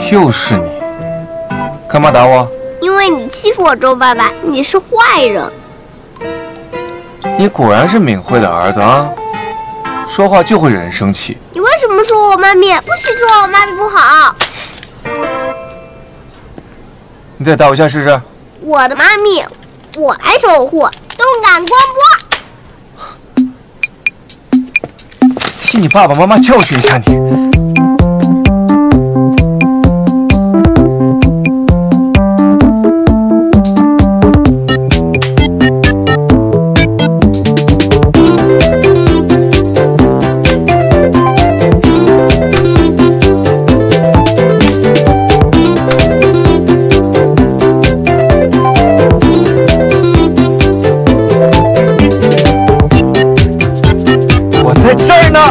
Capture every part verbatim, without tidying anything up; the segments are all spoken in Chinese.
又是你，干嘛打我？ 因为你欺负我周爸爸，你是坏人。 你果然是敏慧的儿子啊，说话就会惹人生气。 你为什么说我妈咪？不许说我妈咪不好。 你再打我一下试试。 我的妈咪，我来守护，动感光波。 替你爸爸妈妈教训一下你。在这儿呢。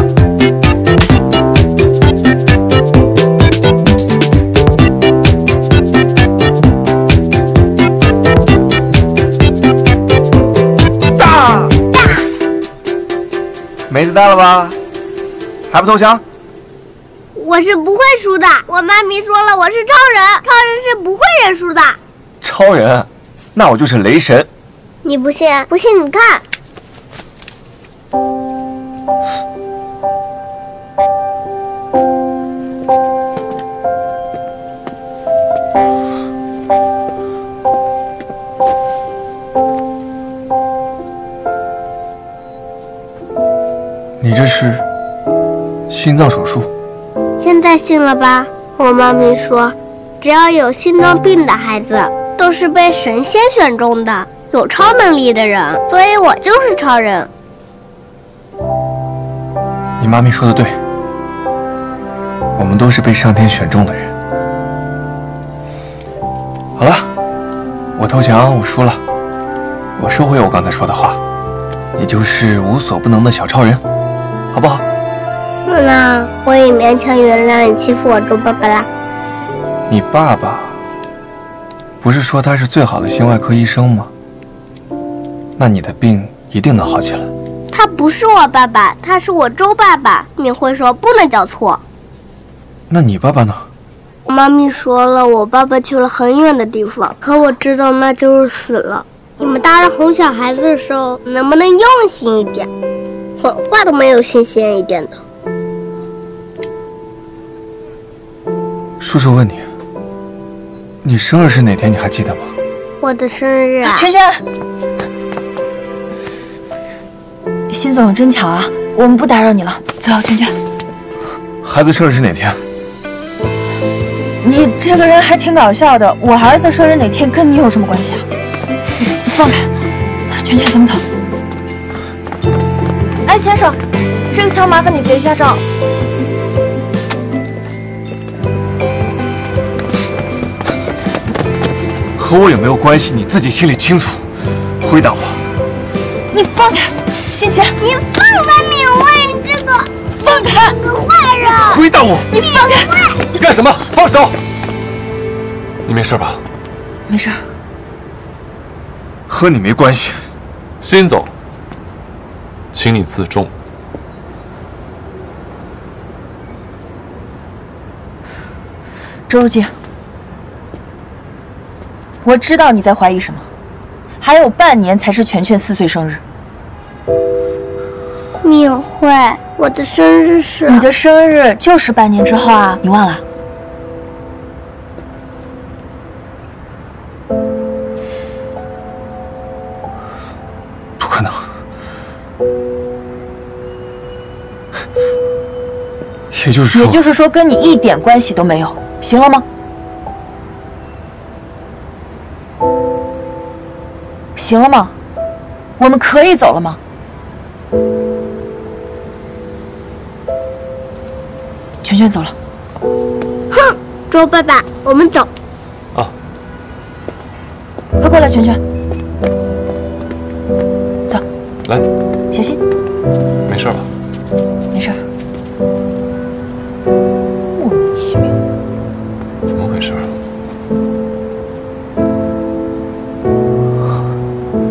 大大，梅子大了吧？还不投降？ 我是不会输的。我妈咪说了，我是超人，超人是不会认输的。 超人？那我就是雷神。 你不信？不信你看。 你这是心脏手术？ 现在信了吧？我妈咪说，只要有心脏病的孩子，都是被神仙选中的，有超能力的人，所以我就是超人。 你妈咪说的对，我们都是被上天选中的人。好了，我投降，我输了，我收回我刚才说的话，你就是无所不能的小超人，好不好？ 那我也勉强原谅你欺负我周爸爸啦。 你爸爸不是说他是最好的心外科医生吗？那你的病一定能好起来。 他不是我爸爸，他是我周爸爸。你会说不能叫错。 那你爸爸呢？ 我妈咪说了，我爸爸去了很远的地方，可我知道那就是死了。你们大人哄小孩子的时候，能不能用心一点？谎话都没有新鲜一点的。 叔叔问你，你生日是哪天？你还记得吗？ 我的生日啊！ 圈圈，辛总真巧啊，我们不打扰你了，走，圈圈。 孩子生日是哪天？ 你这个人还挺搞笑的，我儿子生日哪天跟你有什么关系啊？你放开，圈圈，咱们走。哎，先生，这个枪麻烦你结一下账。 和我有没有关系，你自己心里清楚。回答我。 你放开，辛奇。 你放开敏慧，你这个放开， 你个坏人！ 回答我。 你放开！ 你干什么？放手！你没事吧？ 没事。 和你没关系。 辛总，请你自重。 周书记，我知道你在怀疑什么。还有半年才是全全四岁生日。 敏慧，我的生日是…… 你的生日就是半年之后啊，你忘了？ 不可能。也就是说， 也就是说，跟你一点关系都没有，行了吗？行了吗？我们可以走了吗？圈圈走了。 哼，周爸爸，我们走。 啊， 快过来，圈圈。走。 来， 小心。 没事吧？ 没事。